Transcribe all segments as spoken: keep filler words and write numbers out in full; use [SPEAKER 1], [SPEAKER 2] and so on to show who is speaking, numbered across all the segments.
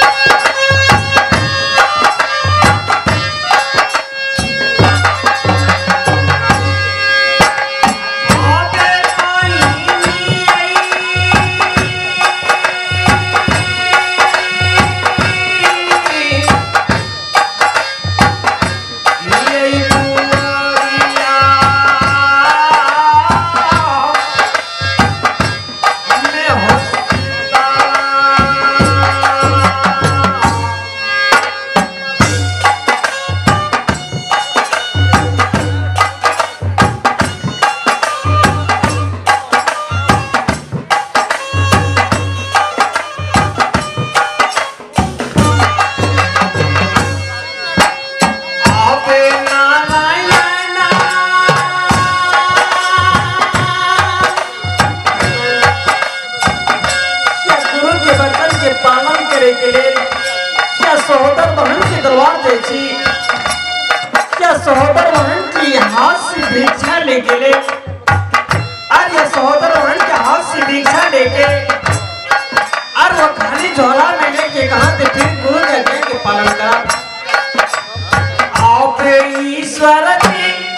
[SPEAKER 1] के लिए क्या सहोदर बहन के दरबार देखी, क्या सहोदर बहन की हाथ से भिक्षा लेके ले, और ये सहोदर बहन के हाथ से भिक्षा लेके और वो खाली झोला में लेके कहा थे फिर गुरु के आज्ञा के पालन करा। आओ फिर ईश्वर जी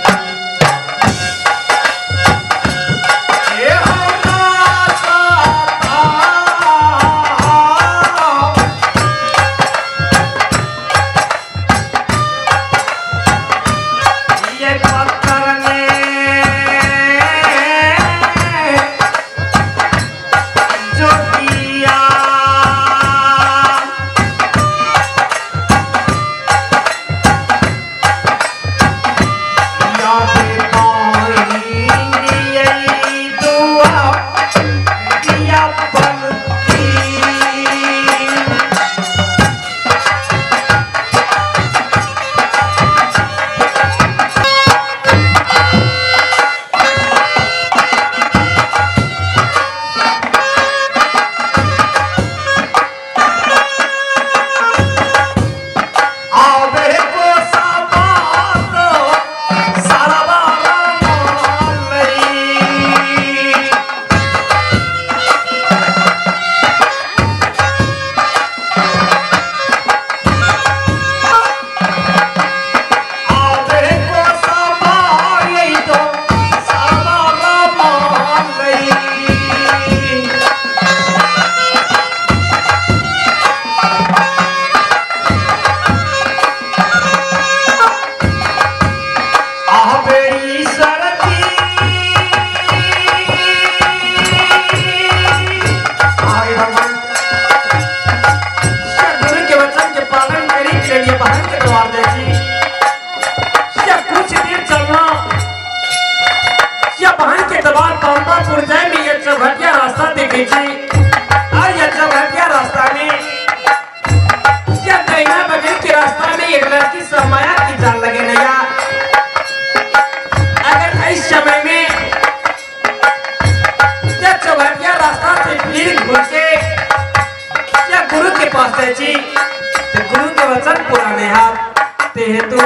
[SPEAKER 1] जी तो गुरु के वचन पुराने हाथ ते हेतु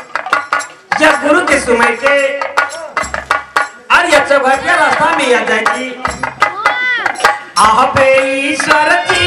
[SPEAKER 1] जब गुरु के सुमय के अर्य चौघटिया रास्ता में आ जाएगी। आह पे ईश्वर जी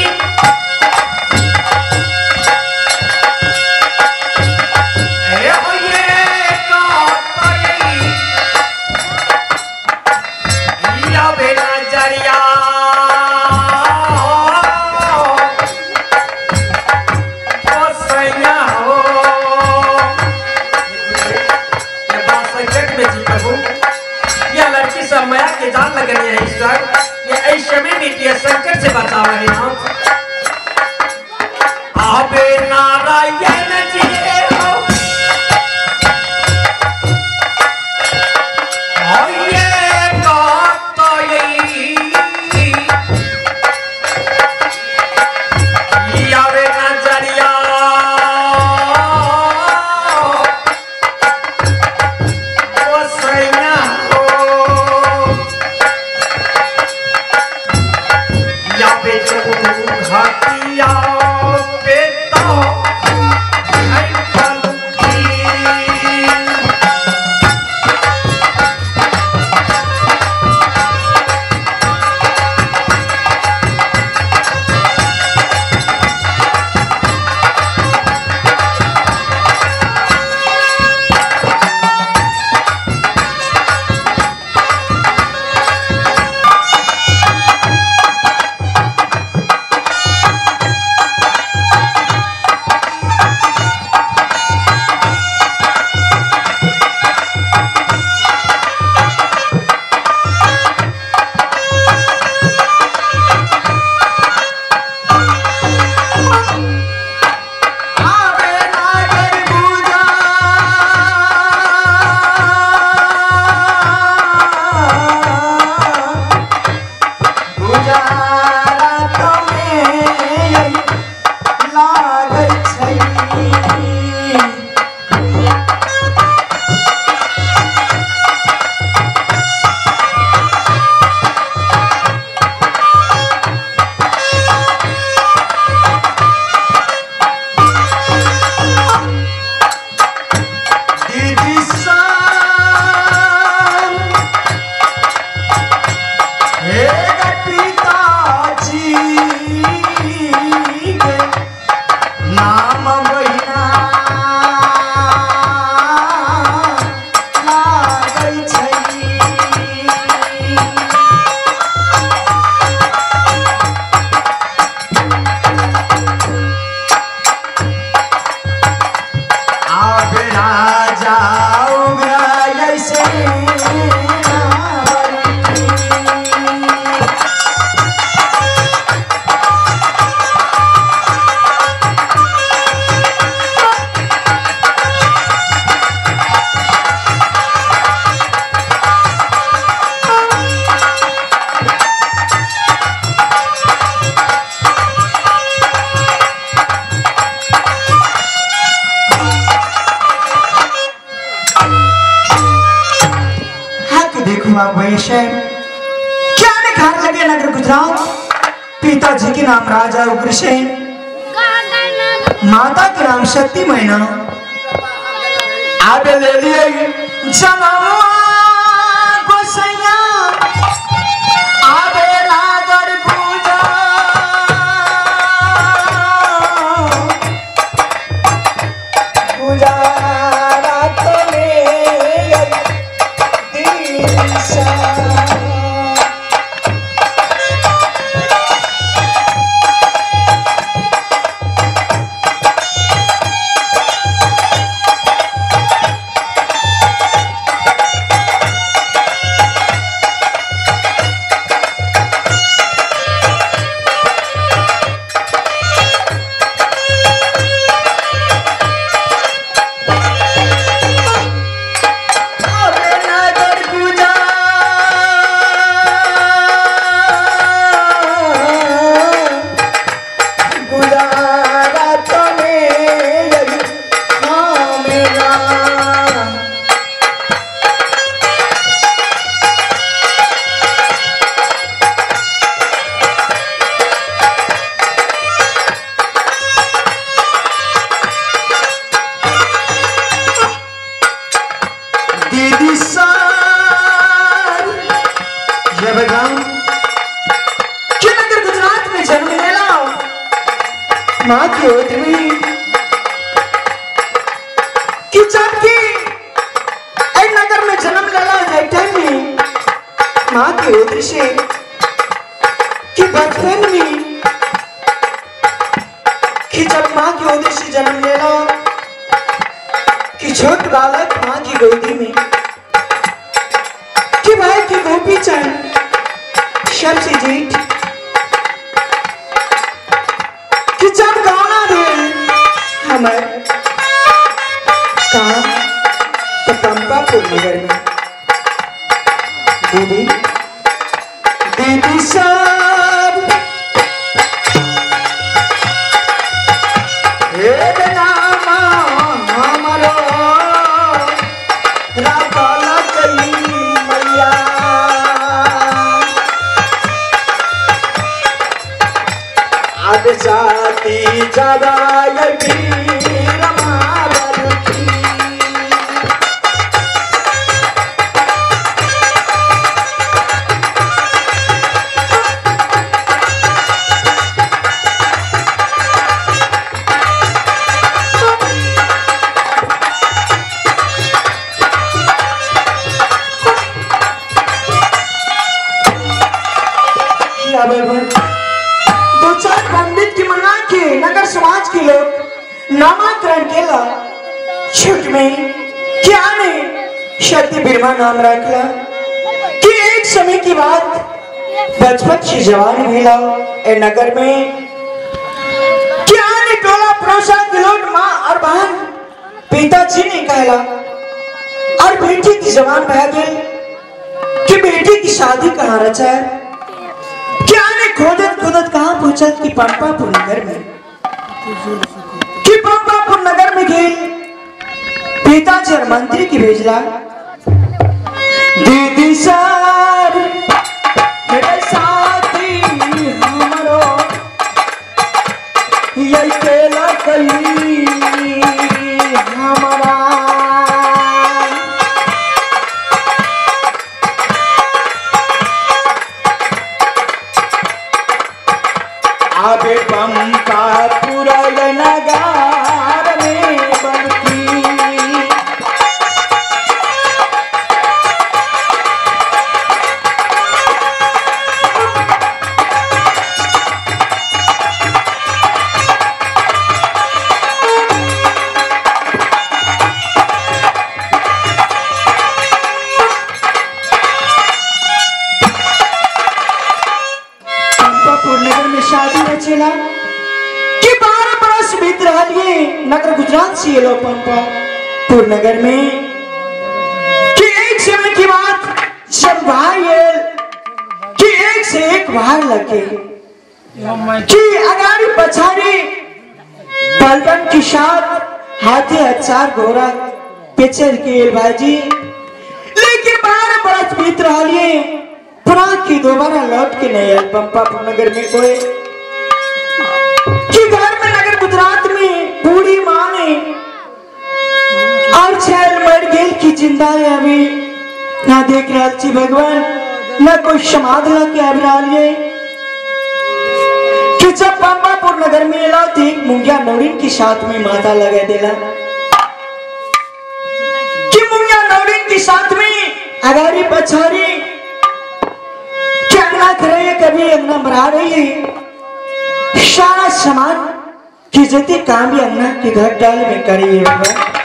[SPEAKER 1] जान लगनी है ईश्वर, ये ऐसे में नीति संकट से बचा रहे हम। आबे नारायण जी हो और ये बात तो यही आवे नजरिया वो सैया घाटिया पे तो
[SPEAKER 2] हुआ वेश है। क्या निखार लगे नगर गुजरात, पिताजी के नाम राजा उग्रसेन, माता के नाम शक्ति मैना। आबे ले लिए जनम गोसैया, आबे नागर गुजरात, गुजरात में दिशा। माँ की ओदमी कि जबकि एक नगर में जन्म लेला जाए में माँ की ओदरी से कि बचपन में कि जब माँ की ओदरी से जन्म लेला कि छोट बालक माँ की गोदी में कि भाई की गोपी चंद सबसे जेठ कि जब गाना दे हमारे कहाँ तो पंपापुर नगर में दीदी दीदी सब एक नाम हमारो राताला कई मैया आद जाती जरा लगी दो चार पंडित की मंगा के नगर समाज के लोग नामाकरण केला छुट में क्या ने शक्ति बिरमा नाम रखला कि एक समय की बात बचपन से जवान भेला ए नगर में क्या ने टोला पड़ोसा के लोग माँ और बहन पिताजी ने कहला और बेटी की जवान बह गई कि बेटी की शादी कहाँ रचा है। क्या ने खोदत खोदत कहाँ पहुंचा कि पंपापुर नगर में कि पंपापुर नगर में गए पिताजी और मंत्री की भेजला दीदी सर मेरे साथी हमारो ये केला कहीं हमारा आबे पंपापुर नगर में बनती पंपापुर नगर में शादी रचेला कि बारह बरस बीत रहा नगर गुजरात से लो पंपापुर नगर में कि एक समय की बात जब भाई कि एक से एक बाहर लगे कि अगाड़ी पछाड़ी बलबन की साथ हाथी हजार घोड़ा पिछड़ के बाजी लेकिन बारह बरस बरस बीत रहा लिए पुनः की दोबारा लौट के नहीं आए पंपापुर नगर में कोई कि घर में नगर गुजरात में बूढ़ी माँ ने और छैल मर गेल की जिंदा है अभी ना देख रहा छी भगवान ना कोई समाध ला के अब रहा लिए कि जब पंपापुर नगर में ला तो एक मुंगिया नौरीन के साथ में माता लगा देला कि मुंगिया नौरीन के साथ में अगारी पछारी क्या ना करे कभी अंगना मरा रही है सारा सामान की जते काम भी अंगना के घर डाल में करी है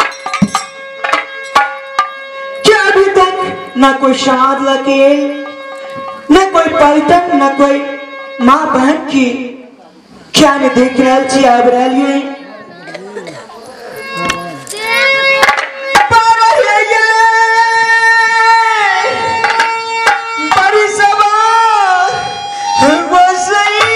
[SPEAKER 2] क्या अभी तक ना कोई समाध लगे न कोई पलटन न कोई माँ बहन की क्या ने देख रहा छी अब रही बड़ी सभा वो सही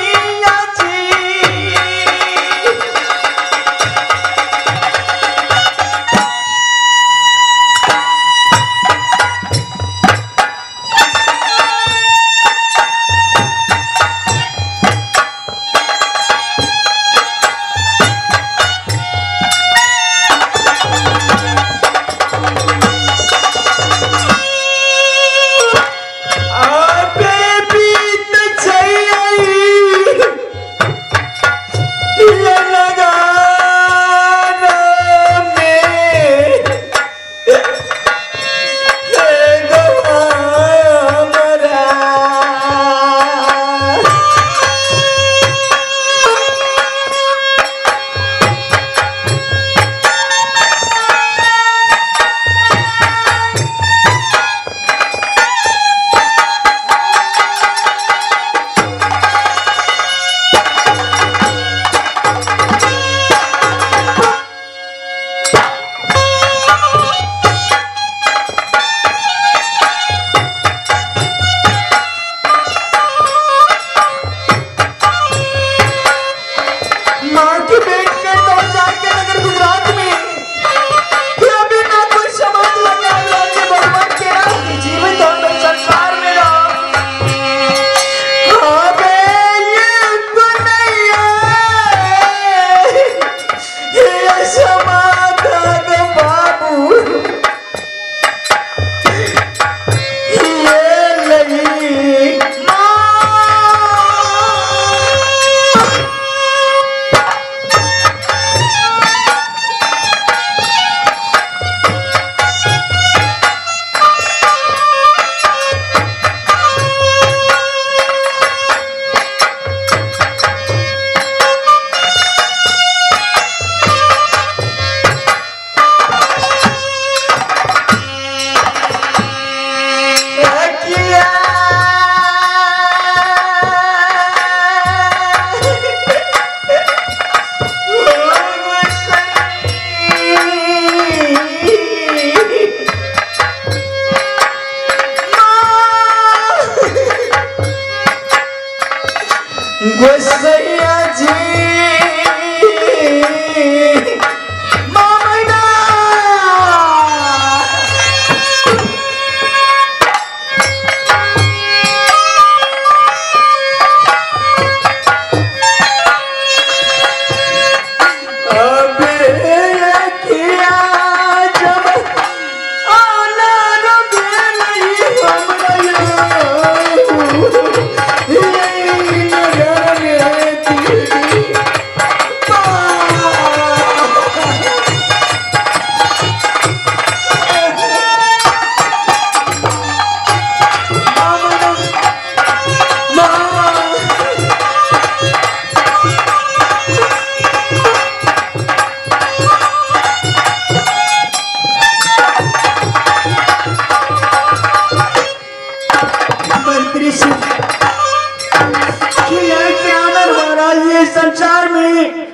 [SPEAKER 2] संसार में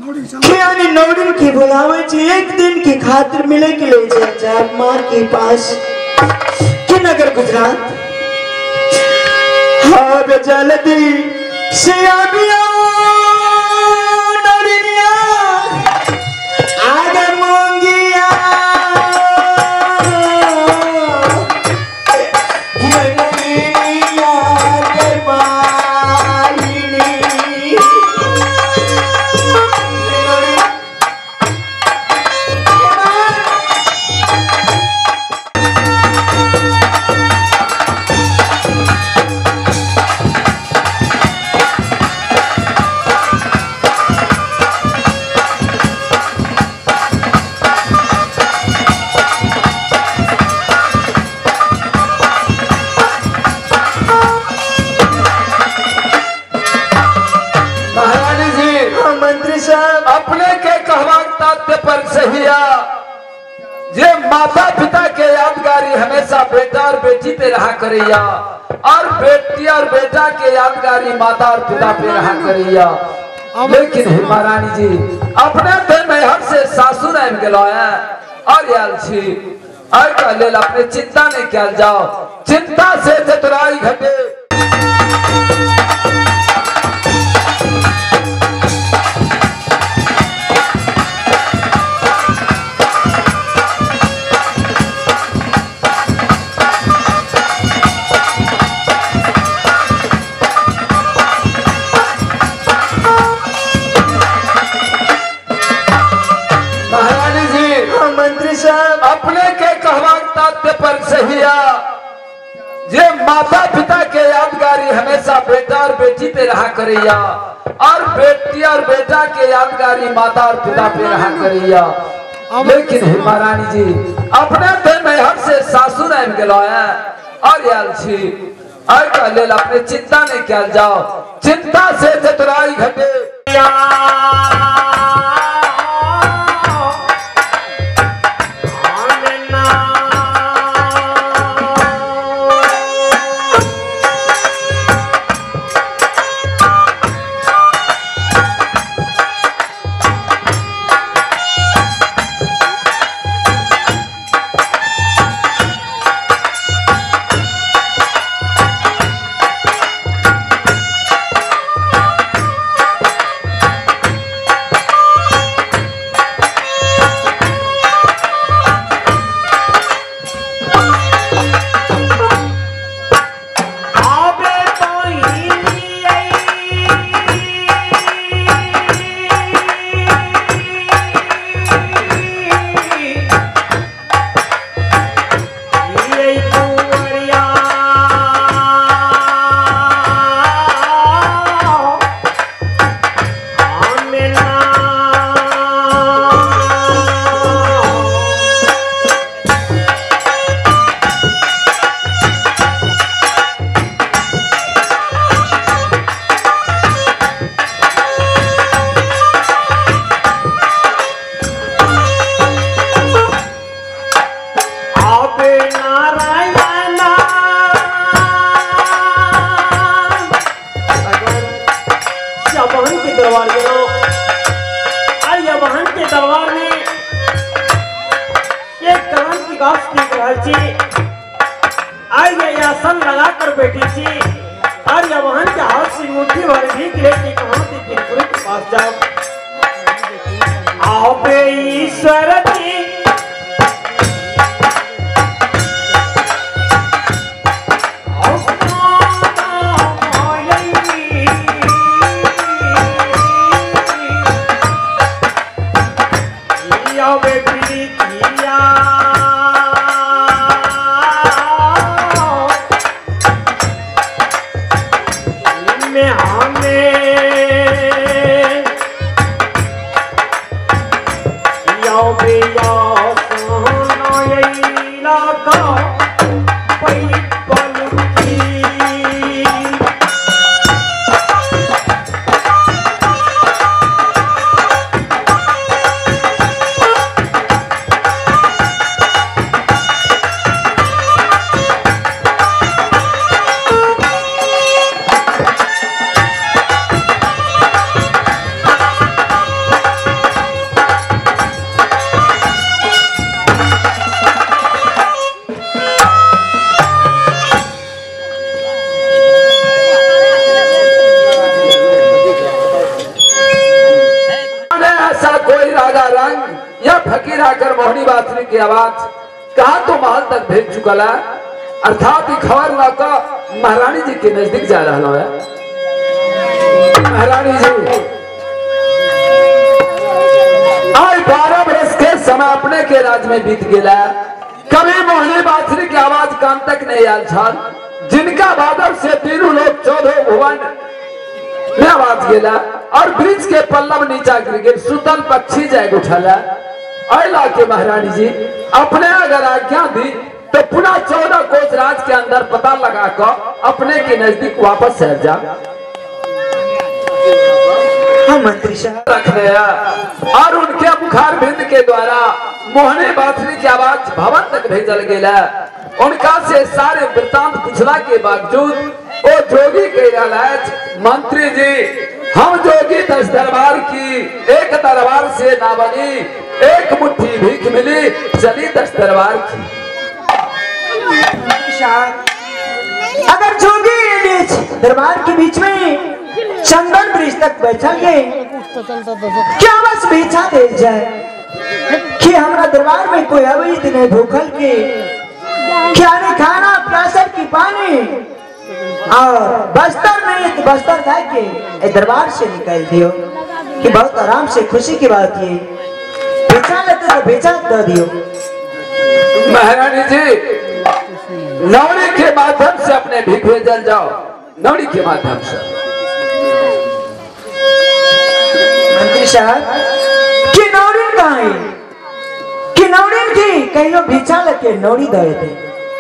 [SPEAKER 2] नौरिन की बुलावे एक दिन की खातिर मिले के ले जा माँ के पास कि नगर गुजरात हाँ जल्दी से अभिया नौरिनिया आगे मांगिया
[SPEAKER 3] माता पिता के यादगारी हमेशा बेटा और बेटी पे रहा करिया, और बेटी और बेटा के यादगारी माता और पिता पे रहा करिया। लेकिन हे महारानी जी अपने थे नहर से सासुर आम गलो है और याल छी और का लेल अपने चिंता नहीं किया जाओ, चिंता से चतुराई घटे। अपने के कहवा तात्य पर सहिया जे माता पिता के यादगारी हमेशा बेटा और बेटी पे रहा करिया, और बेटी और बेटा के यादगारी माता और पिता पे रहा करिया। लेकिन हे महारानी जी अपने थे नहर से सासुर आम गलो है और याल छी और का लेल अपने चिंता नहीं किया जाओ, चिंता से चतुराई घटे। की आवाज कहा तो महल तक भेज चुकला, अर्थात खबर लाकर महारानी जी के नजदीक जा रहा है। महारानी जी आज बारह बरस के समय अपने के राज में बीत गया, कभी मोहनी बाछरी की आवाज कान तक नहीं आल छल, जिनका बादल से तीनों लोग चौदह भुवन में आवाज गेला, और ब्रिज के पल्लव नीचा गिर गए, सुतल पक्षी जाए उठला। अला के महारानी जी अपने अगर आज्ञा दी तो पुनः चौदह कोस राज के अंदर पता लगा कर अपने के नजदीक वापस शहर जा
[SPEAKER 2] मंत्री साहब
[SPEAKER 3] रखने और उनके के बुखार बिंद के द्वारा मोहने बाथरी की आवाज भवन तक भेजल गेला। उनका से सारे वृतांत पूछला के बावजूद ओ जोगी के इलाज, मंत्री जी हम जोगी दस दरबार की एक दरबार से ना बनी, एक मुट्ठी भीख मिली चली दस दरबार की।
[SPEAKER 2] अगर जोगी दरबार के बीच में चंदन ब्रिज तक बैठेंगे क्या बस बेचा दे जाए कि हमारा दरबार में कोई अवैध नहीं भूखल के क्या नहीं खाना प्यासर की पानी और बस्तर नहीं तो बस्तर जाके दरबार से निकल दियो कि बहुत आराम से खुशी की बात ये बेचा लेते तो बेचा दे दियो।
[SPEAKER 3] महारानी जी नौड़ी के माध्यम से अपने भीख भेजल जाओ, नौड़ी के माध्यम से।
[SPEAKER 2] मंत्री साहब कि नौड़ी कहाँ है कि नौड़ी की कहीं भिक्षा लेके नौड़ी दे थे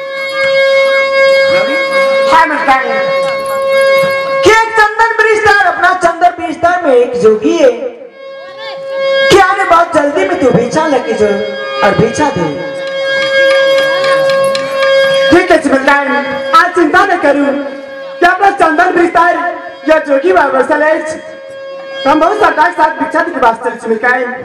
[SPEAKER 2] कि एक चंदन ब्रिस्तार अपना चंदन ब्रिस्तार में एक जोगी है क्या ने बहुत जल्दी में तू भिक्षा लेके जो और भिक्षा दे।
[SPEAKER 4] ठीक है चिमलदार, आज चिंता न करूं कि अपना चंदन ब्रिस्तार या जोगी बाबा सलेज हम बहुत सरकार साथ भिक्षा के वास्ते चल चिमलदार।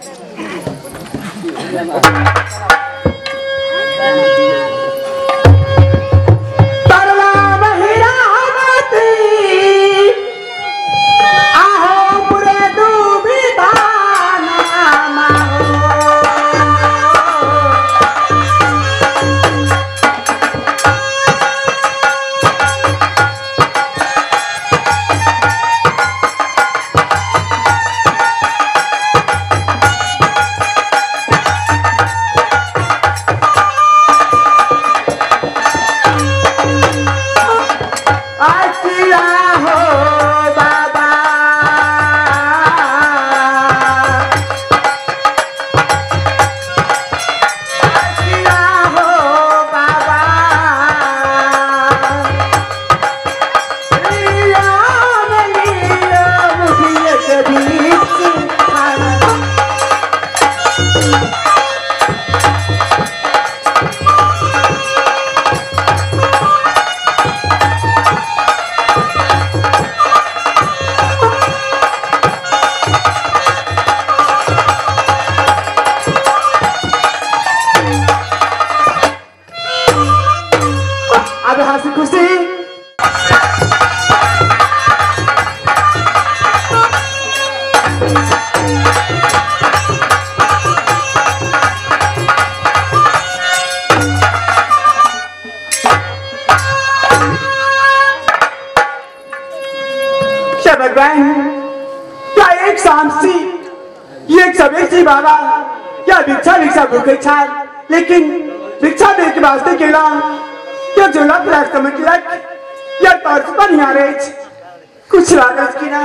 [SPEAKER 4] क्या एक शामसी ये एक सभी सी बाबा क्या भिक्षा भिक्षा भूखे छाल लेकिन भिक्षा दे के वास्ते केला क्या झोला प्लाट समझ लग या तर्ज पर नहीं आ रहे कुछ लागत की ना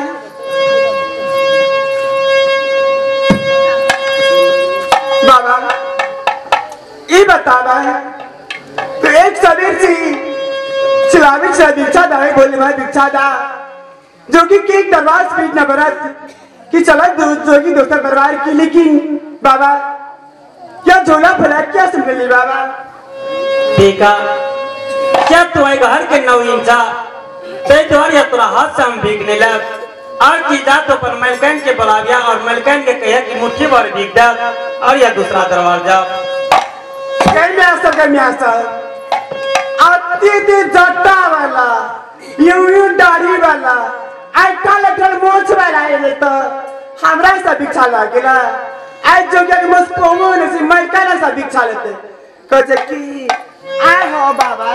[SPEAKER 4] बाबा ये बतावा है तो एक सबीर सी चिलावी से भिक्षा दाए बोले मैं भिक्षा दा जो कि केक दरबार स्पीड न बरत कि चला जो कि दोस्त दरबार की लेकिन बाबा क्या झोला फैला क्या समझ ली बाबा
[SPEAKER 1] देखा क्या तुम्हारे घर के नौ इंचा ते तुम्हारे या तुरा हाथ से हम भीगने लग और की जा तो पर मलकन के बुला गया और मलकन के कहा कि मुट्ठी भर भीग दे और या दूसरा दरबार जा
[SPEAKER 4] कहीं में आसर कहीं में आसर आती थी जट्टा वाला यूं यूं दाढ़ी वाला आइटल अटल मोच वाला ये तो हमरा से भिक्षा लागेला आज जो क्या मस्त कोमो ने से मलका से भिक्षा लेते कहे कि आ हो बाबा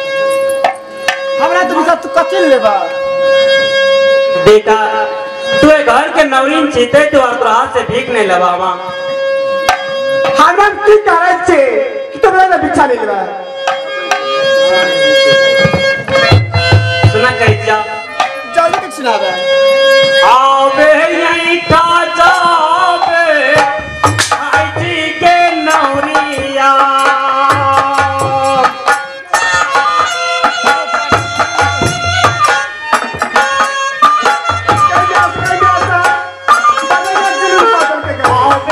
[SPEAKER 4] हमरा तो सब कथिल लेबा
[SPEAKER 1] देखा तू घर के नवरीन चीते तो और हाथ से भीख नहीं लबावा
[SPEAKER 4] हमरा की करे छे कि तुमरा भिक्षा नहीं लेबा
[SPEAKER 1] सुना कह जा
[SPEAKER 4] जल्दी तक सुना बे
[SPEAKER 1] आवे यही का जावे आईटी के नौरिया आवे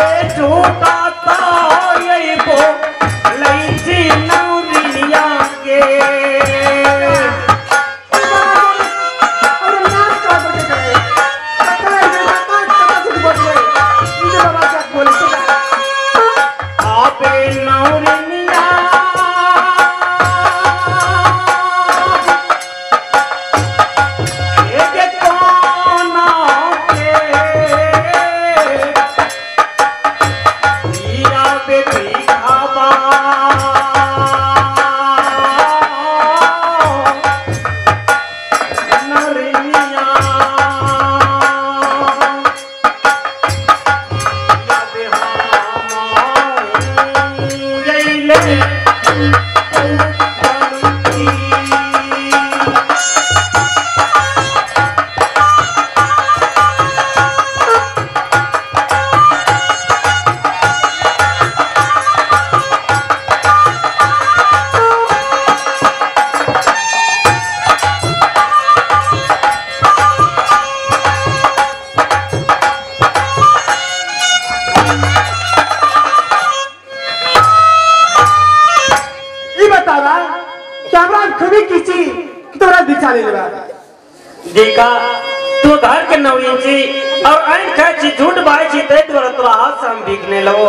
[SPEAKER 4] बिछा ले बा
[SPEAKER 1] देखा तू घर के नवीन छी और आइन खाए छी झूठ बाई छी ते तोरा तोरा हाथ से हम बिकने लगो।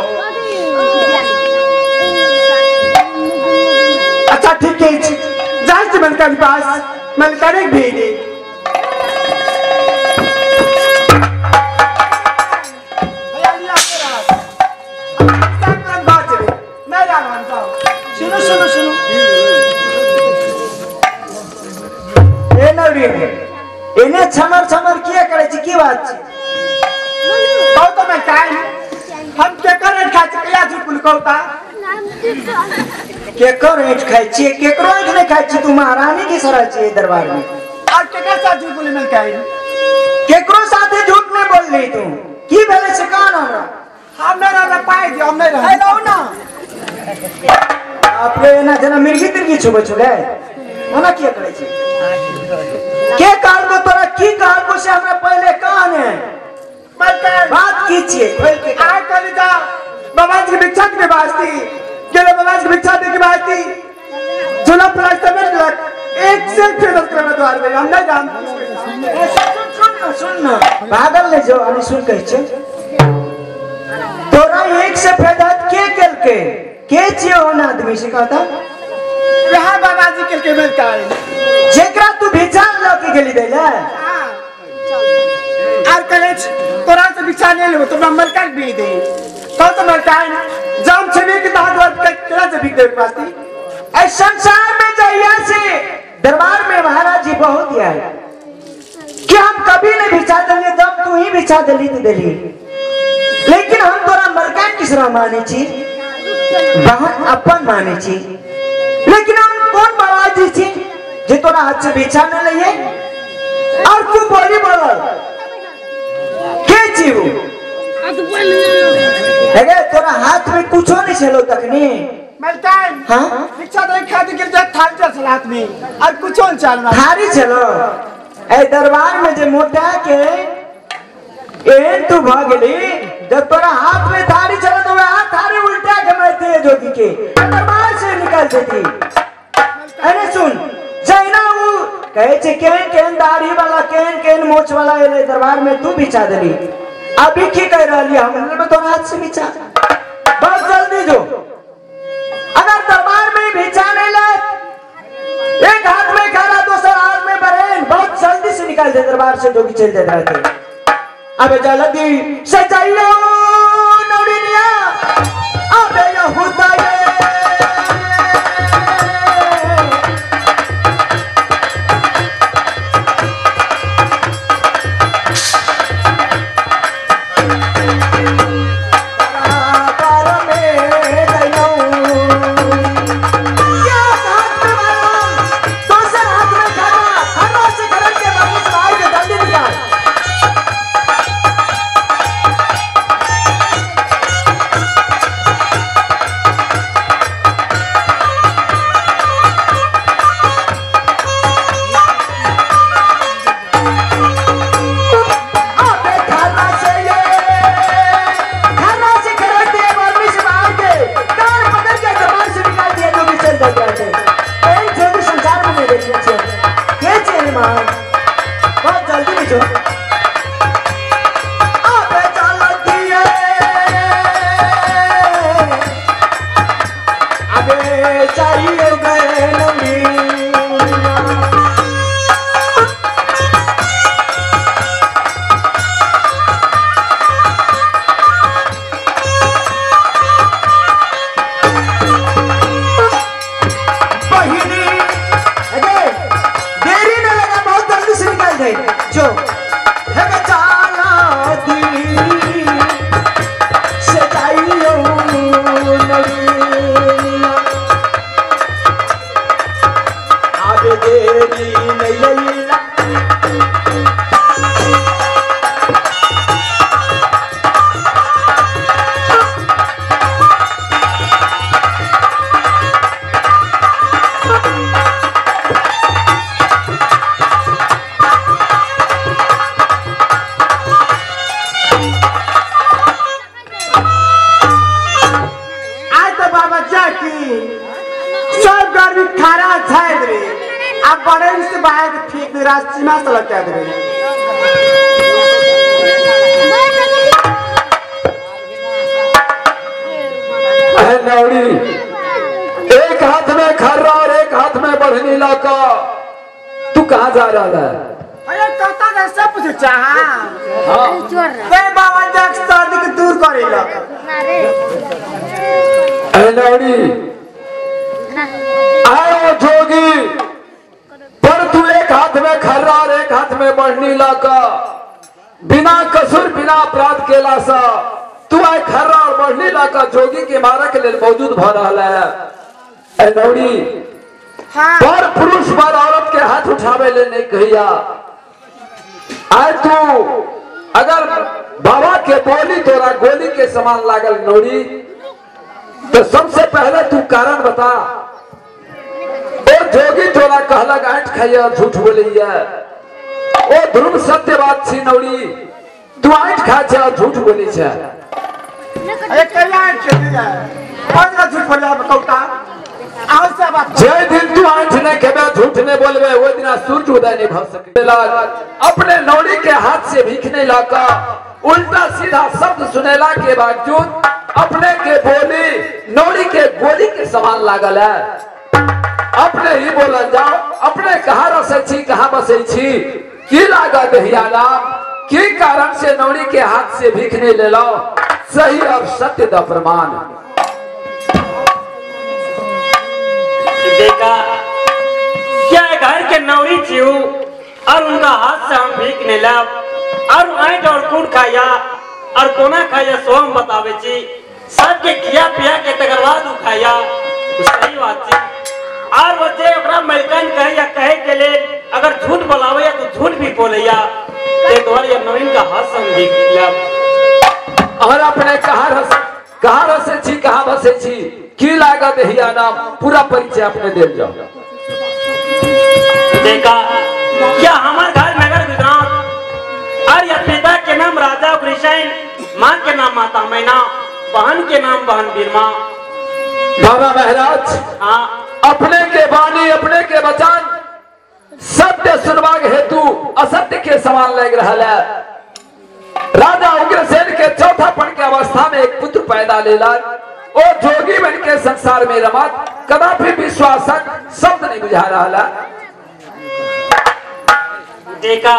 [SPEAKER 4] अच्छा ठीक है जाए मलका के पास मलका ने भेजे
[SPEAKER 2] सुनो सुनो सुनो ए नवरी इन्हें छमर छमर किया करे छी की बात छी
[SPEAKER 4] कहो तो मैं काई हम के करे खा छी कया छी कुल कहता
[SPEAKER 2] केकर रेट खाई छी केकरो रेट नहीं खाई छी तू महारानी की सरह छी दरबार में
[SPEAKER 4] और केकर साथ झूठ बोले मलका
[SPEAKER 2] केकरो साथे झूठ नहीं बोल रही तू की भेले से कान हमरा
[SPEAKER 4] हम नहीं रहना पाए जी हम नहीं रहना
[SPEAKER 2] हेलो ना आपरे ना जना मिर्गी तिरगी छुबे छुले ओना किया करे छी के काल को तोरा की काल को से हमरा पहले कान है
[SPEAKER 4] मलका
[SPEAKER 2] बात की छी खोल के
[SPEAKER 4] आ कर जा बाबा जी भिक्षा के वास्ते गेले बाबा जी भिक्षा दे के वास्ते झोला प्लास्टर में लग एक से फिर करना द्वार में हम नहीं जानते
[SPEAKER 2] सुन सुन सुन ना पागल ले जो अनि सुन कह छ तोरा एक से फेदात के केल के के छियो ओन आदमी से कहता
[SPEAKER 4] यहाँ बाबा जी के के मलका
[SPEAKER 2] जेकरा तू भिक्षा ल के गेली देला
[SPEAKER 4] आर करे तोरा से भिक्षा नहीं लेबो तो मलका भी दे तो तो मलका जाम छबे के दाद वाद के केला से भी दे पाती
[SPEAKER 2] ऐ संसार में जइया से दरबार में महाराज जी बहुत है कि हम कभी नहीं भिक्षा देली जब तू ही भिक्षा देली तो देली लेकिन हम तोरा मलकान किसरा माने छी बाहर अपन माने छी लेकिन हम कौन बाबा जी छी जे तोरा हाथ से भिक्षा न लइए और तू बोली बोल के छी वो अरे तोरा हाथ में कुछ नहीं चलो तकनी
[SPEAKER 4] मलका
[SPEAKER 2] हां
[SPEAKER 4] भिक्षा दे खाती के जा थाल चल हाथ में और कुछ और चलना
[SPEAKER 2] थारी चलो ए दरबार में जे मोटा के एन तू भागली जब तोरा हाथ में थारी चलो तो हाथ थारी उल्टा के मारते है जोगी के दरबार से निकाल देती अरे सुन जैना वो कहे छे केन केन दाढ़ी वाला केन केन मोछ वाला एले दरबार में तू बिछा देली अभी की कह रहली हम में तोरा हाथ से बिछा बहुत जल्दी जो अगर दरबार में भिक्षा नहीं ले एक हाथ में खाना दूसरा हाथ में बरेन बहुत जल्दी से निकाल दे दरबार से जोगी चल दे रहे थे अबे जल्दी से जाइयो नौरिनिया अबे ये होता है
[SPEAKER 4] आप बड़े से बाहर ठीक नहीं रास्ते में चला क्या करेंगे
[SPEAKER 3] नौड़ी एक हाथ में खर्रा और एक हाथ में बढ़नी लाका तू कहाँ जा रहा है?
[SPEAKER 4] अरे कहता है सब कुछ चाहा
[SPEAKER 3] हाँ
[SPEAKER 4] वे बाबा जाक शादी के दूर करेला
[SPEAKER 3] ए नौड़ी आओ जोगी पर तू एक हाथ में खर्रा और एक हाथ में बढ़नी लाका बिना कसूर बिना अपराध के लासा तू आए खर्रा और बढ़नी लाका जोगी के मारा के लिए मौजूद भ रहा है। ए नौड़ी
[SPEAKER 4] हाँ
[SPEAKER 3] पर पुरुष पर औरत के हाथ उठावे ले नहीं कहिया आए तू अगर बाबा के बोली तोरा गोली के समान लागल नौड़ी तो सबसे पहले तू कारण बता और जोगी तोरा कहला गांठ खाइए और झूठ बोलिए ओ ध्रुव सत्य बात छी नौड़ी तू आंठ खा छे और झूठ बोली छे।
[SPEAKER 4] अरे कहिया चली जाए कौन का झूठ बोल रहा बकौता आओ से बात
[SPEAKER 3] जय दिन तू आंठ ने केबे झूठ ने बोलबे वो दिन सूरज उदय नहीं भ सके अपने नौड़ी के हाथ से भीख नहीं लाका उल्टा सीधा शब्द सुनेला के बावजूद अपने के बोली नौड़ी के गोली के समान लागल है। अपने ही बोला जाओ अपने कहाँ रसे छी कहाँ बसे छी की लागा दहिया नाम की कारण से नौड़ी के हाथ से भीख नहीं ले लो सही और सत्य द प्रमाण।
[SPEAKER 1] देखा क्या घर के नौरी चीहू और उनका हाथ से हम भीख नहीं ला और ऐट और कूट खाया और कोना खाया सोम बतावे छी सबके किया पिया के तगरवाद उठाया सही बात छी और बच्चे ओकरा मलकन कहे या कहे के लिए अगर झूठ बोलावे या तो झूठ भी बोलैया ते द्वार या नवीन का हाथ से हम भीख ला
[SPEAKER 3] और अपने कहाँ रस कहाँ रसे छी कहाँ बसे छी की लागत हिया नाम पूरा परिचय अपने दे जाओ।
[SPEAKER 1] देखा क्या हमारे घर नगर गुजरात और या पिता के नाम राजा कृष्ण माँ के नाम माता मैना बहन के नाम बहन बीरमा।
[SPEAKER 3] बाबा महाराज
[SPEAKER 1] हाँ
[SPEAKER 3] अपने के वाणी अपने के वचन सत्य सुनवाग हेतु असत्य के समान लग रहा है। राजा उग्रसेन के चौथापन के अवस्था में एक पुत्र पैदा लेला और जोगी बन के संसार में रमत कदापि विश्वासक शब्द नहीं बुझा रहा।
[SPEAKER 1] देखा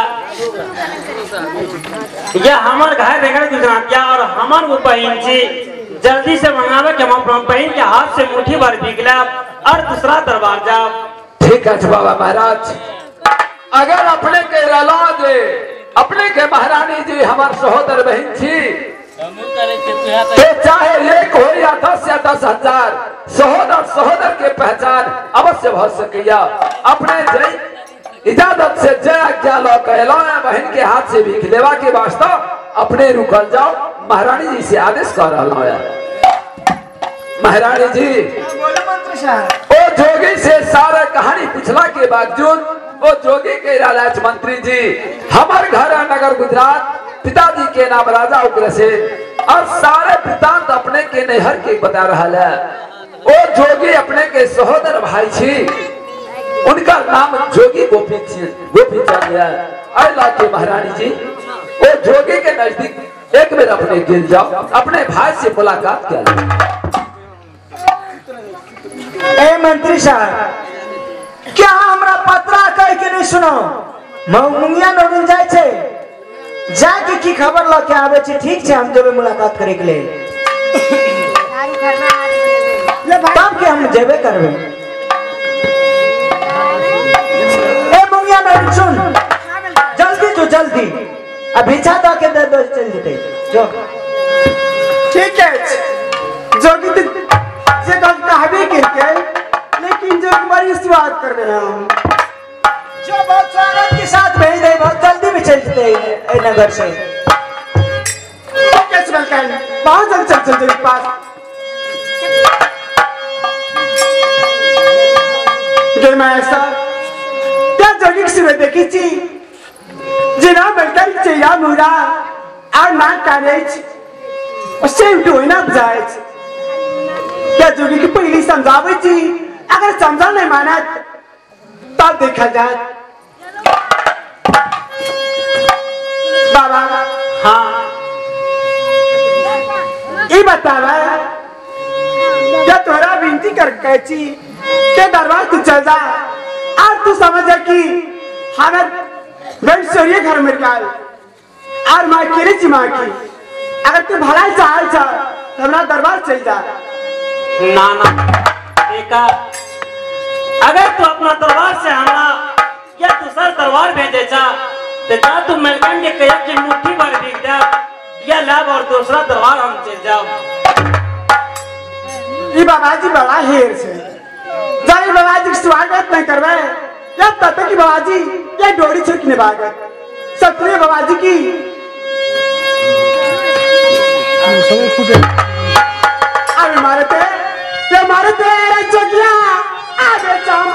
[SPEAKER 1] यह हमार घर नगर गुजरातिया और हमार वो बहन जी जल्दी से मंगावे के हम अपना बहन के हाथ से मुट्ठी भर बिगला और दूसरा दरबार जाओ।
[SPEAKER 3] ठीक है बाबा महाराज अगर अपने के रला दे अपने के महारानी जी हमार सहोदर बहन छी तो चाहे एक हो या दस या दस हजार सहोदर सहोदर के पहचान अवश्य हो सकिया। अपने जय इजाजत से जय आज्ञा लो कहलो बहन के हाथ से भीख लेवा के वास्ता अपने रुकल जाओ महारानी जी से आदेश कर रहा है। महारानी जी
[SPEAKER 4] बोलो मंत्री साहब
[SPEAKER 3] ओ जोगी से सारा कहानी पूछला के बावजूद ओ जोगी के राज मंत्री जी हमार घर नगर गुजरात पिताजी के नाम राजा उग्रसेन और सारे वृतांत अपने के नहर के बता रहा है। ओ जोगी अपने के सहोदर भाई छी उनका नाम जोगी गोपी गोपी चंद है। अल्लाह के महारानी जी ओ जोगी के नजदीक एक बार अपने गिर जाओ अपने भाई से मुलाकात कर।
[SPEAKER 2] ए मंत्री साहब क्या हमरा पत्रा कह के नहीं सुनो मुंगिया नोडिन जाय छे जाके की खबर ल के आवे छे ठीक छे हम जेबे मुलाकात करे के लिए तब के हम जेबे करबे। ए मुंगिया नोडिन सुन जल्दी जो जल्दी अब भिक्षा दो के दे दो चल जते जो
[SPEAKER 4] ठीक है जोगी तो जे तो कहबे के लेकिन जो बड़ी स्वाद कर रहे हम
[SPEAKER 2] जो बहुत स्वागत के साथ भेज दे बहुत जल्दी भी चल जते ए नगर से
[SPEAKER 4] कैसे बल कर बहुत जल्द चल चल तेरे पास जय मैं ऐसा क्या जोगी से मैं देखी थी जिना बलकर चेया मुरा और ना कारेज उससे उठो ना जाए क्या जोगी की पहली समझावे थी अगर समझा नहीं माना तब देखा जाए। बाबा
[SPEAKER 1] हाँ
[SPEAKER 4] ये बता रहा है क्या तोरा विनती कर कैची के दरबार तू चल जा और तू समझ जा कि हमें वैश्वर्य घर में क्या और माँ केरे ची माँ की अगर तू भला चाल जा तो हमारा दरबार चल जा।
[SPEAKER 1] ना ना देखा अगर तू अपना दरबार से हमारा या दूसरा दरबार भेजे जा तो जा तू मलकन के कया की मुट्ठी भर बिक जा या लाभ और दूसरा दरबार हम चल जाओ।
[SPEAKER 4] ये बाबा जी बड़ा हेर से जाए बाबा जी स्वागत नहीं करवाए या तब की बाबा जी या डोरी छुट निभागत सत्य बाबा जी की अभी मारे थे ये मारे थे चकिया आगे चामा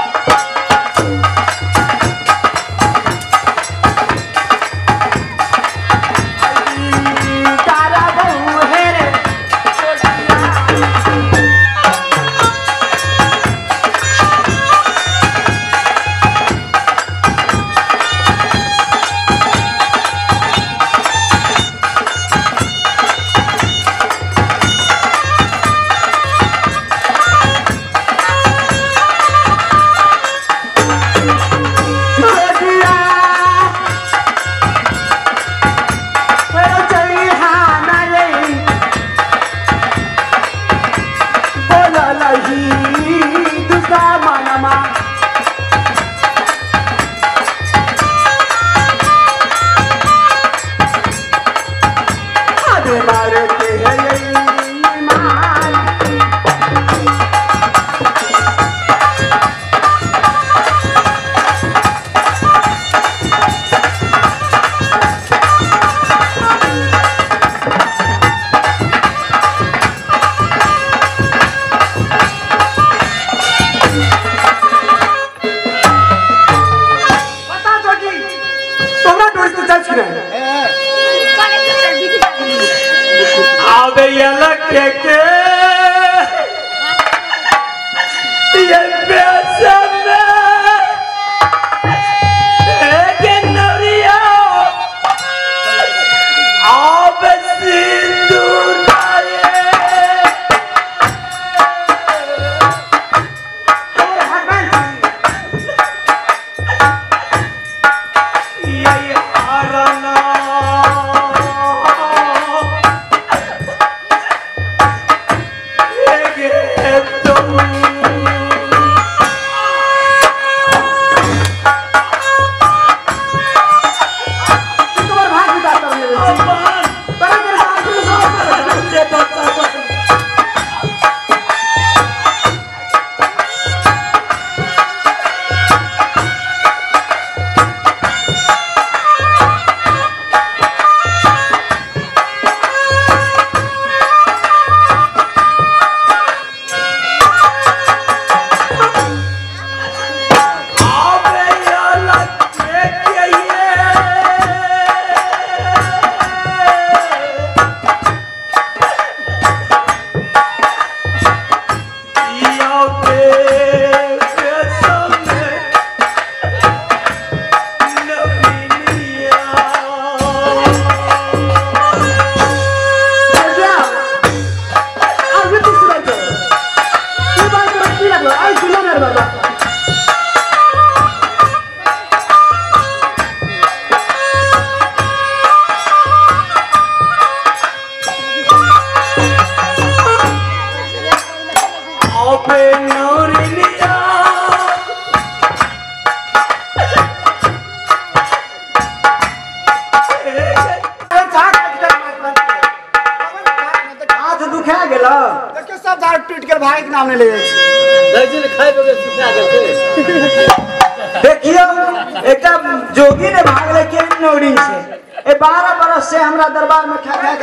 [SPEAKER 4] देखियो एक जोगी ने भाग लेके नौरी से ए बारह बरस से हमरा दरबार में खा खा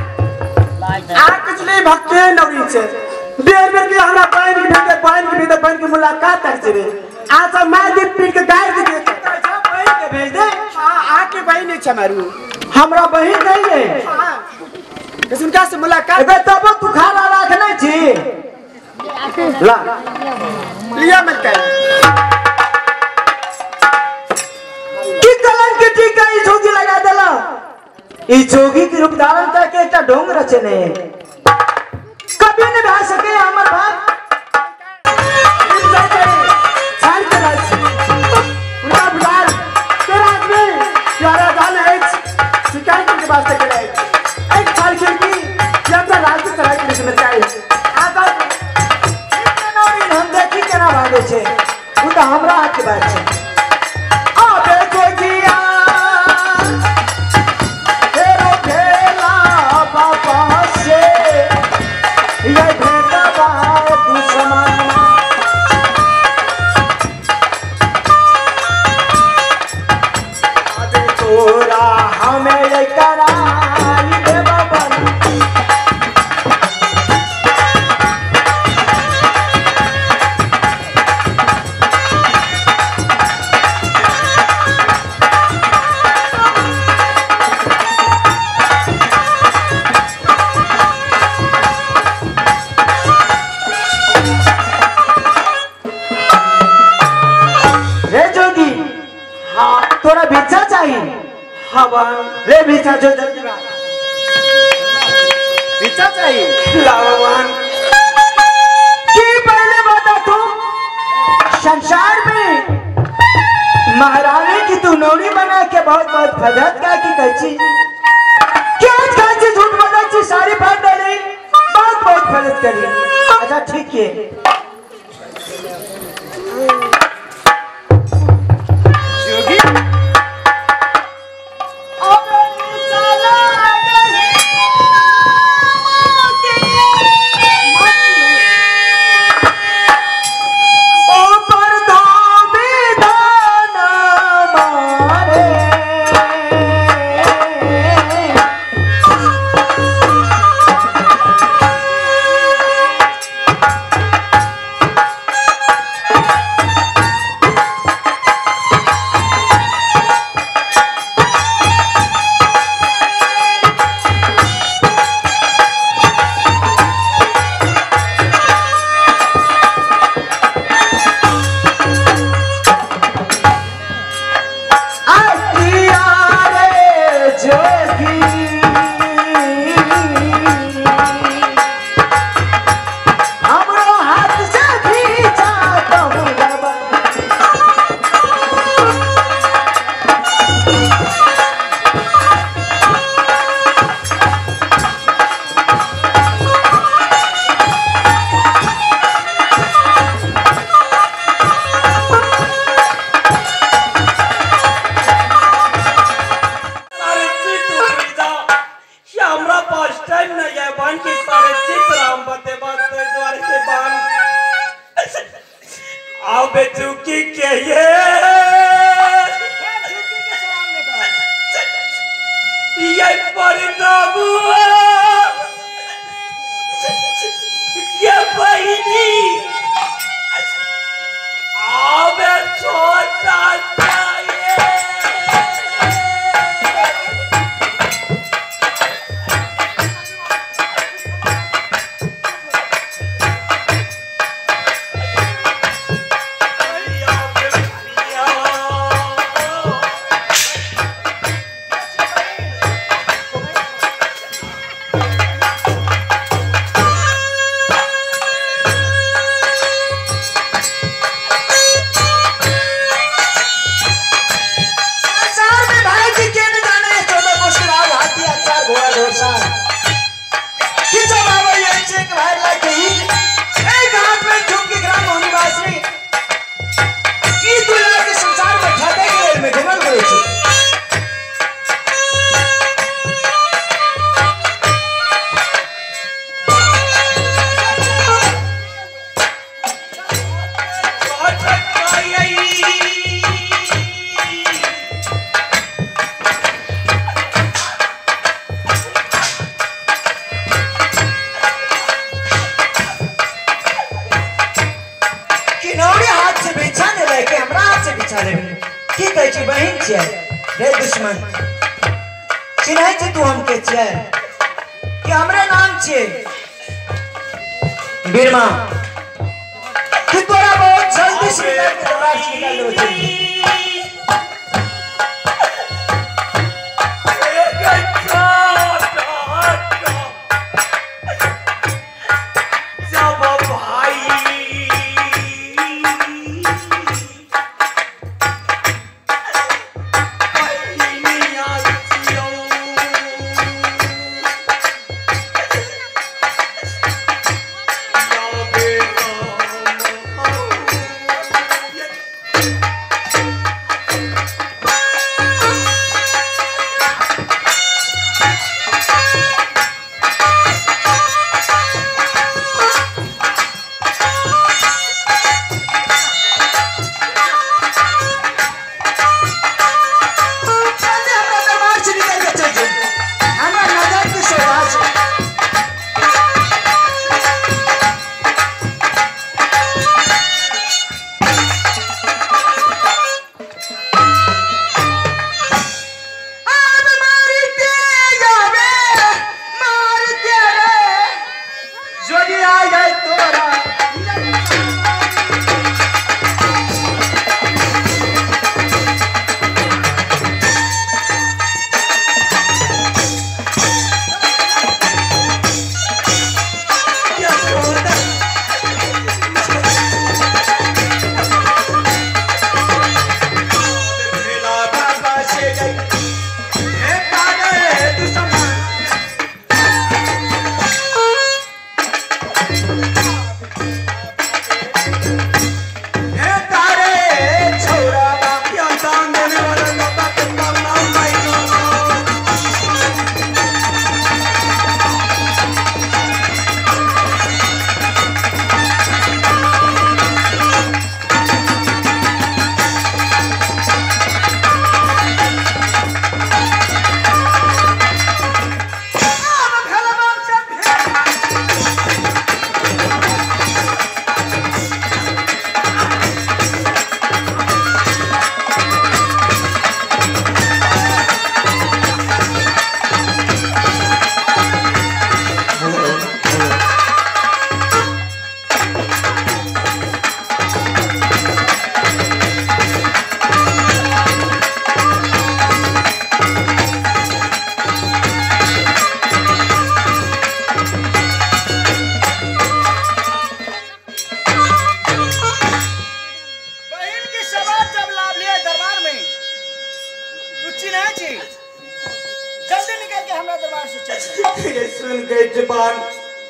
[SPEAKER 4] कर आ कुचली भक्के नौरी से बेर बेर के हमरा पानी के भीतर पानी के भीतर पानी की मुलाकात कर से आज सब मार दी पीट के गाय के दे बहन के भेज दे हां आके बहन नहीं छमारू हमरा बहन नहीं है हां किसका से मुलाकात बे तब तू खाना रखना छी ला लिया मत कर
[SPEAKER 2] ठीक है ई जोगी लगा देला ई जोगी के रूप धारण करके एक ढोंग रचने कभी न भा सके हमर बात छाड़ के राज पूरा बिहार तेरा आदमी यारा दाल है शिकायत के वास्ते करे एक साल के की जब तक राज की चढ़ाई के जिम्मेदारी चाहिए आता हम देखी केना भागे छे उ तो हमरा हाथ के बात छे आबे जोगिया तेरा खेला बाबा से ये भेटा बा दुश्मन आबे तोरा हमें ये कराई दे बाबा थोड़ा भिक्षा चाहिए हवा ले भिक्षा जो जल्दी बात भिक्षा चाहिए लावान कि पहले बता तू संसार में महारानी की तू नौरी बना के बहुत बहुत फजत का की कहची क्या कहची झूठ बोला ची सारी बात डाली बहुत बहुत फजत करी अच्छा ठीक है जोगी बीरमा कि तोरा बहुत जल्दी से निकल लो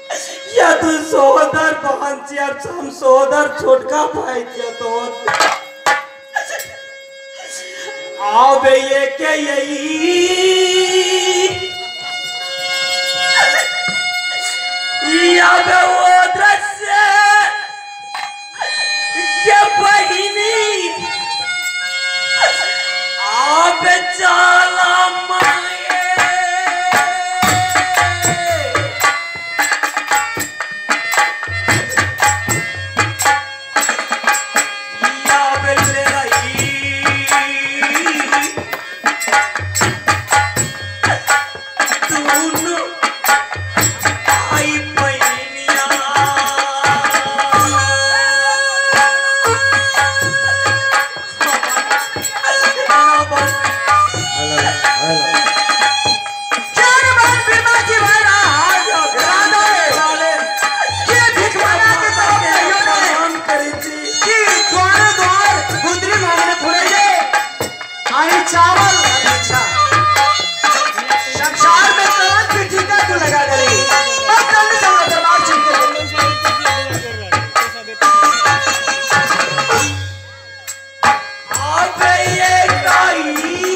[SPEAKER 1] या तू सोदर बहन छी और हम सोदर छोटका भाई छी तो आओ बे ये के यही या बे वो दृश्य के बहिनी आप चाला माए या बेले रही तूनु आई बहिनिया
[SPEAKER 2] चावल अच्छा संसार में कौन सी टीका तू लगा गई अब जल्दी से दरबार चलते
[SPEAKER 1] अबे ये काई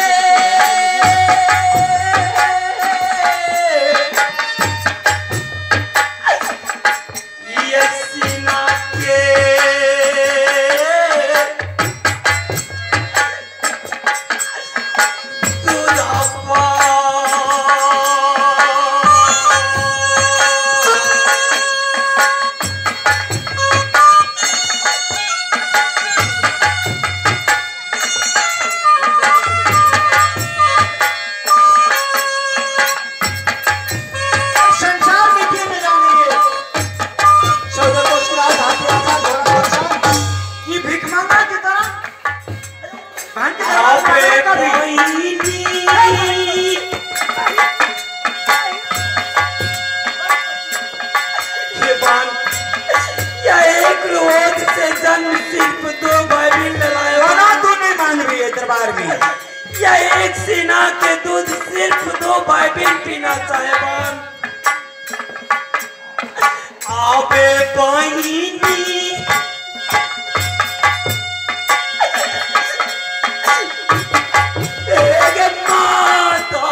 [SPEAKER 1] ये सीना के
[SPEAKER 2] दरबार में
[SPEAKER 1] या एक सीना के दूध सिर्फ दो बाइबिल पीना साहेबान आबे बहिनी एक माता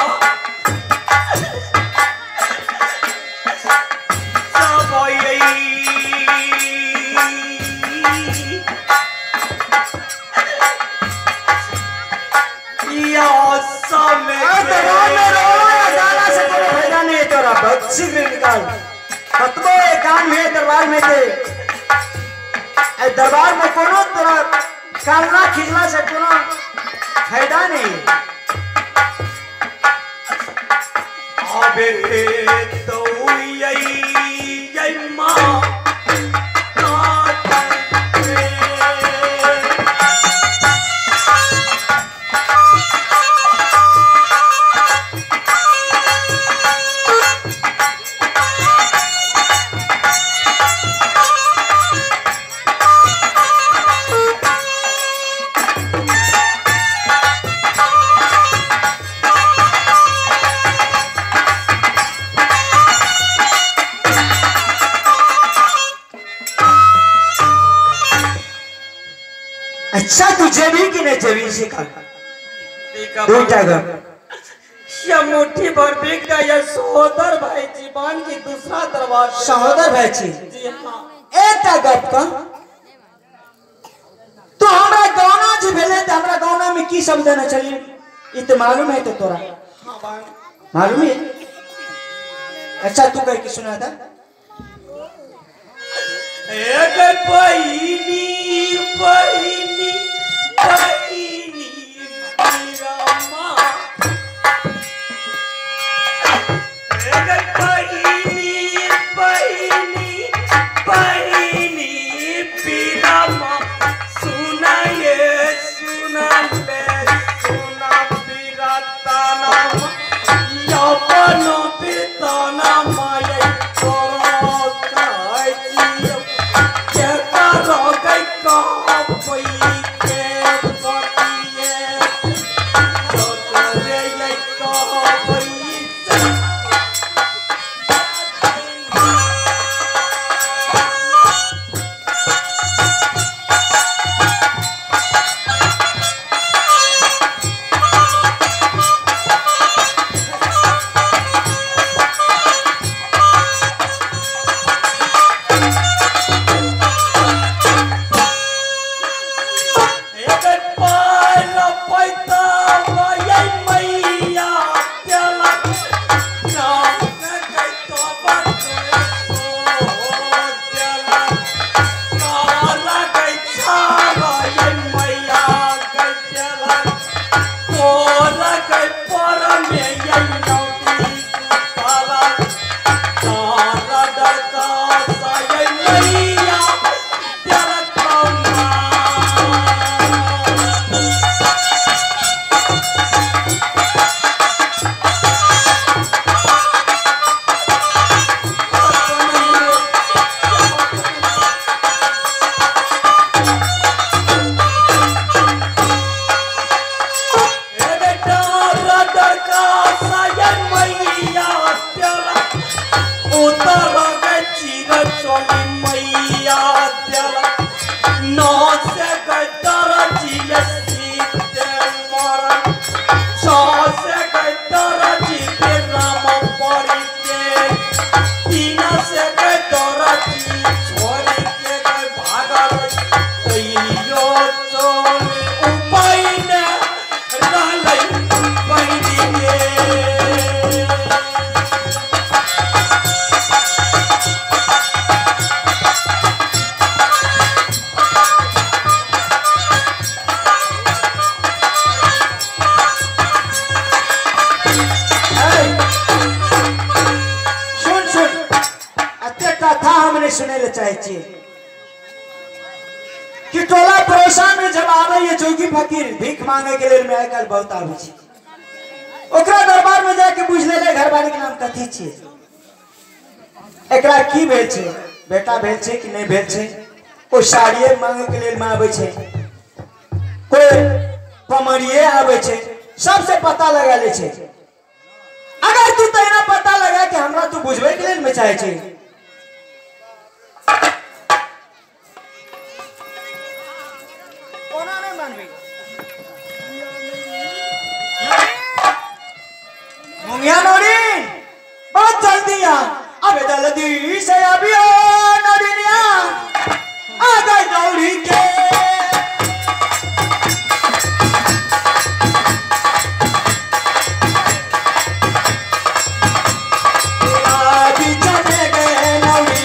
[SPEAKER 1] सब यही
[SPEAKER 2] बच्ची में निकाल खत्मो कान में दरबार में थे ए दरबार में कोनो तरह कालना खिचला से कोनो फायदा नहीं
[SPEAKER 1] अबे तो यही यही माँ
[SPEAKER 2] अच्छा तू जेबी की नहीं जेबी सिखा दो टाइगर
[SPEAKER 1] या मुट्ठी भर बिक गया या सहोदर भाई जीवन की दूसरा दरबार
[SPEAKER 2] सहोदर भाई जी
[SPEAKER 1] जी हाँ
[SPEAKER 2] एटा गप का तो हमरा गाना जी भेले त हमरा गाना में की शब्द न चली इ त मालूम है तो तोरा
[SPEAKER 1] हाँ भाई
[SPEAKER 2] मालूम है अच्छा तू कह के सुना था
[SPEAKER 1] एक बहिनी बहिनी बहिनी मेरा माँ एक बहिनी बहिनी बहिनी मेरा माँ सुना ये सुना ले सुना मेरा ताना या बनो फिर ताना माये करो उतर गए चीर चली मैया दिला नौ से गए दर जिले सीते मरन छौ से गए दर जीते राम परी के तीन से गए दर जी छोड़ी के गए भागल तैयो चल उपाय ने रहलै बहिनी के
[SPEAKER 2] सुने ले चाहे छी कि टोला पड़ोसा में जब आवे ये जोगी फकीर भीख मांगे के लिए मैं आजकल बहुत आवे छी ओकरा दरबार में जाके पूछ ले घर वाली के नाम कथी छी एकरा की भेल छे बेटा भेल छे कि नहीं भेल छे कोई साड़िए मांगे के लिए में आवे छे कोई पमरिए आवे छे सबसे पता लगा ले छे अगर तू तेना पता लगा कि हमरा तू बुझबे के लिए में चाहे छी मुंगिया नोरी बहुत जल्दी आ अबे जल्दी से अभी ओ नोरिया आ गई नोरी के अभी चले गए नोरी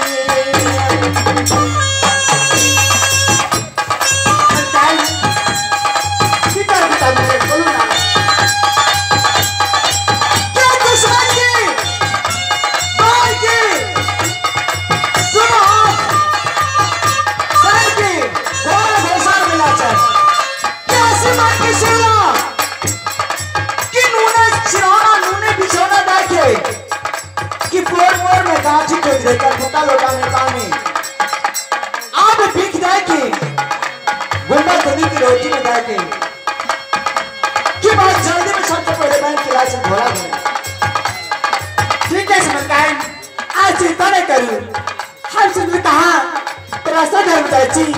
[SPEAKER 2] पता लोटा में पानी आप भीख जाए की गुंडा खुदी की रोटी में जाए की कि बात जल्दी में सबसे पहले बैंक के लाइसेंस भरा गया ठीक है समझकाइन आज चिंता नहीं करूं हम सिर्फ कहा तेरा सा धर्म चाची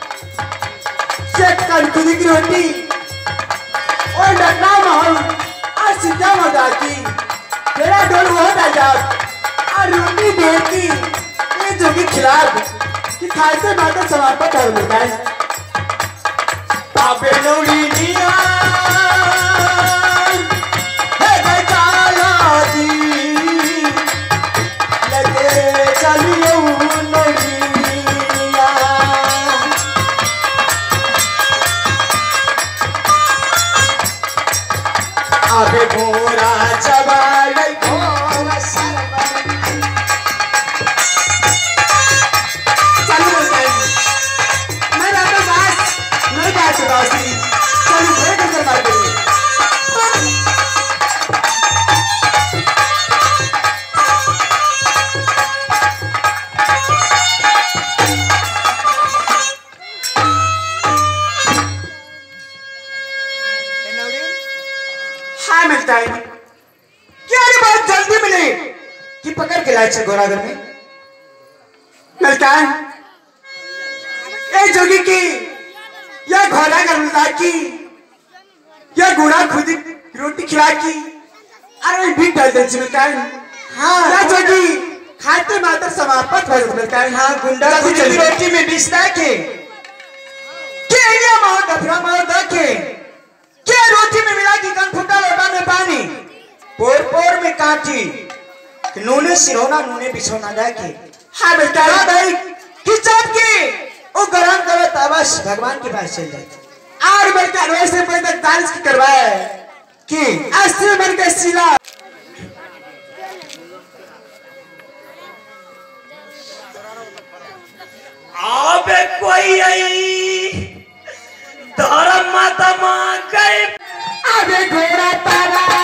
[SPEAKER 2] चेक कर खुदी की रोटी और डरना माहौल आज चिंता मत आती तेरा डोल वो था जब रोटी देती ये जोगी खिलाफ कि खाते बातें समाप्त कर लेता है पापे नौरी निया है गई काला दी लगे चलियो नौरिया आबे भोरा चबाई भोरा सरबा घोरागर में मिलता है ए जोगी की या घोरागर मिलता की या घोड़ा खुद रोटी खिला की अरे भी डाल दे मिलता है हाँ या जोगी खाते मात्र समाप्त हो मिलता है हाँ गुंडा खुद रोटी में बिस्ता के के या मार डफरा मार देखे के रोटी में मिला की कन फुटा लोटा में पानी पोर पोर में काटी नूने सिरोना नूने बिछोना जाके हाँ बेटा भाई किचन की वो गरम करो तबस भगवान के पास चल जाए और बेटा वैसे पहले तारीफ की करवाया कि अस्सी मन के सिला
[SPEAKER 1] आबे कोई आई धर्म माता मां गए
[SPEAKER 2] आबे घोड़ा तारा